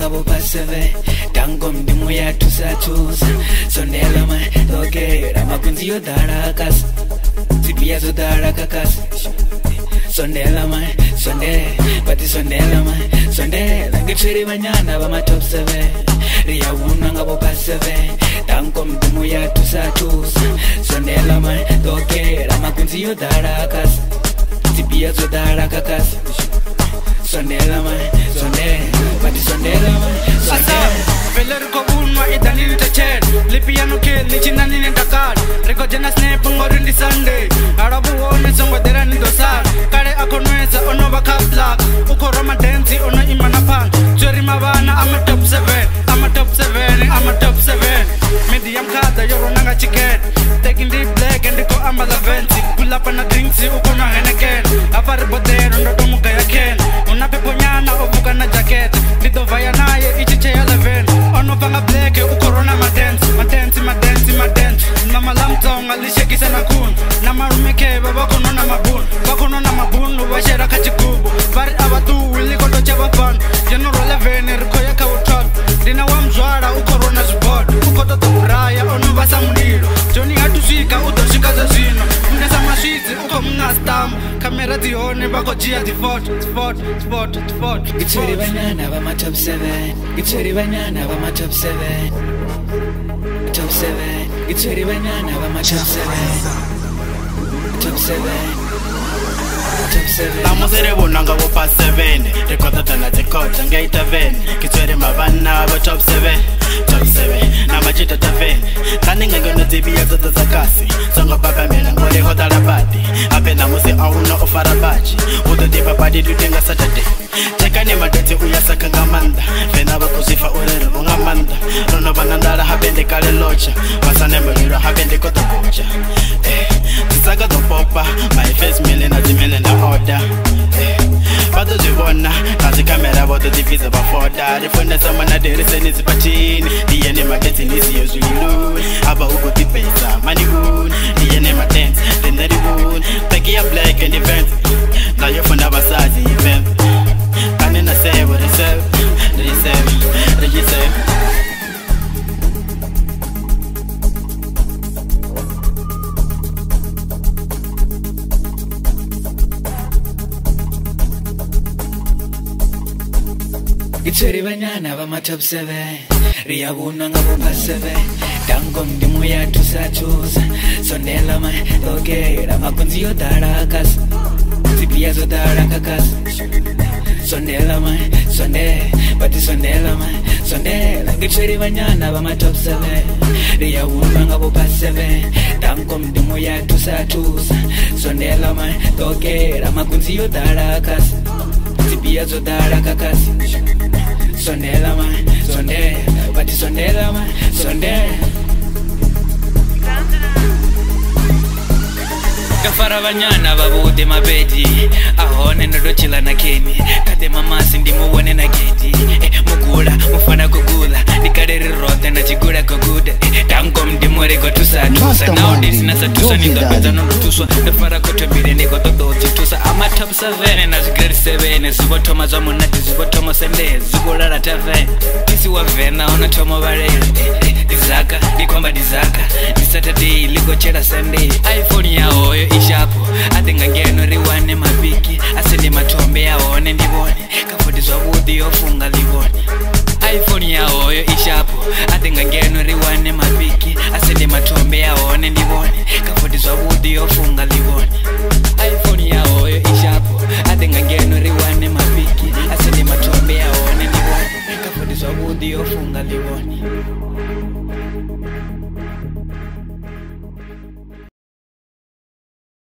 ngabo paseve tango mdimu ya tusatusa sondela ma okay ramakunzi yo darakas zipia zo darakakas sondela ma pati sondela ma ngitswiri banyana ba ma top 7 riya wuna ngabo paseve tango mdimu ya tusatusa sondela ma okay ramakunzi yo darakas zipia zo darakakas sondela ma pati sondela ma Veler ko unwa idani te chen lipiano ke lichinani ne Dakar reko jana snap ngori ndi Sunday arabu one songo derani dosar kare akonweza ono bakapla uko Roma dance ono imana pan chori mabana I'm a top 7 medium kada yoro nanga chicken taking deep black and ko ambala venti pull up na drinks uko na Heineken apare bodero ndo domuka ya Ken una pepo nyana ovuka na jacket lido vaya naye ichiche ya 11 ono vanga black ukorona madance na malamtonga lishekisa na kun na marumeke babako nona mabun washera kachikubu bari abatu wili koto chaba fan general 11 rikoya ka utop dina wamzwara ukorona sport ukoto toburaya ono basa muliro joni hatusika utoshika zazino mnesa mashizi uko mnastam kamera dione bako jia di sport Gitswiri banyana ba ma top 7 Gitswiri banyana ba ma top 7 Gitswiri banyana ba ma top 7 Tamo serebo nanga bo pa 7 Rekoda tana tekota ngaita ven Gitswiri mabana ba top 7 na machita taven Kani ngangona tibia zota zakasi Songa baba mena ngore hoda la badi Apena musi auna ofara baji Udo diba badi dutenga Saturday Chekane madete uyasaka ngamanda Fena bakusifa urere ungamanda Rono banandara habende kale locha Wasane mbelira habende kota kucha Tisaka do popa My face mele na jimele na order Bado zivona Kazi kamera bodo divisa bafoda Rifunda sama na derise nizipachini Diyene mageti nisi yozulilu Aba uko tipesa mani hoon Diyene madance Deneri hoon Peki ya black and event Na yofunda basazi event Kanina say what they say Gitswiri banyana ba ma top 7 riya wuna ngabo paseve tango mdimu ya tusatusa sondela ma okay ramakunzi yo darakas zipia zo darakakas sondela ma pati sondela ma Gitswiri banyana ba ma top 7 riya wuna ngabo paseve tango mdimu ya tusatusa sondela ma okay ramakunzi yo darakas zipia zo darakakas sondela ma pati sondela ma Kafara banyana babude mabedi ahone nodochila na keni kade mamasi ndimuone na geti mugula mufana kugula nikarere rote na chigula koguda tango mdimore go tusa now this nasa tusa ni ndapenza notuswa nafara kotobire niko todoti tusa ama top 7 na grade 7 zibotoma za monati zibotoma sende zigolala tave kisi wa vena ona tomo barele dizaka dikomba dizaka di Saturday ligo chela Sunday iPhone ya oyo ishapo adenga ngeno riwane mabiki asende matombe yaone ndibone kafundizwa budi yofunga libone iPhone ya oyo ishapo adenga ngeno riwane mabiki asende matombe yaone ndibone kafundizwa budi yofunga libone